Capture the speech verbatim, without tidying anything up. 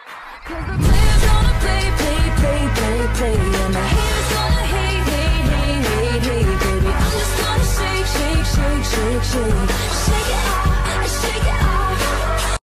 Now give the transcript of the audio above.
Cause the players gonna play, play, play, play, play, and the haters gonna hate, hate, hate, hate, hate, baby. I'm just gonna shake, shake, shake, shake, shake.